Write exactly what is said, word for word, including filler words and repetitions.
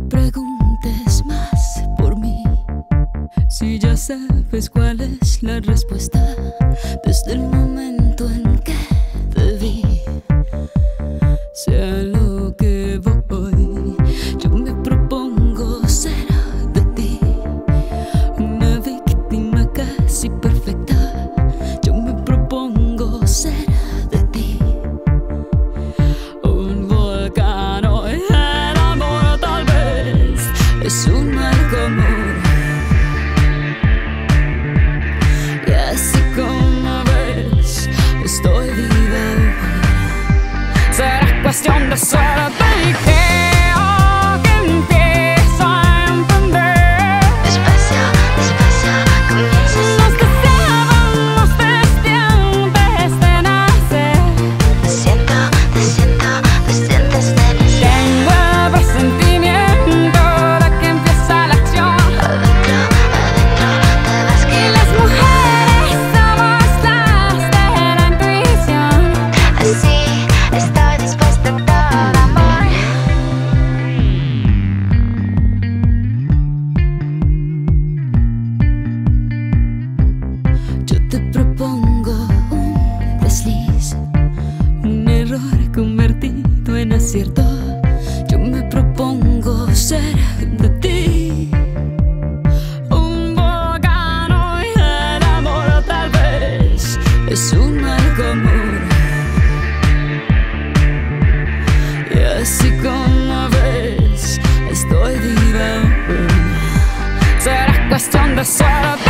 preguntes más por mí, si ya sabes cuál es la respuesta desde el momento en que te vi. Sea lo que voy, yo me propongo ser de ti una víctima casi perfecta. Yo me propongo ser de ti un volcán. Hoy el amor tal vez es un mal común, y así como ves estoy viva. Será cuestión de suerte y creo que empiezo a entender. Despacio, despacio, comienzas a Nos deseábamos desde antes de nacer. Te siento, te siento, te sientes de nacer. Tengo el presentimiento de que empieza la acción. Adentro, adentro, te vas Y que las mujeres somos las de la intuición. así estoy dispuesta a todo amor. Yo te propongo un desliz, un error convertido en acierto. Yo me propongo ser de ti un volcán. Y el amor tal vez es un mal común, y así como ves estoy viva. Será cuestión de suerte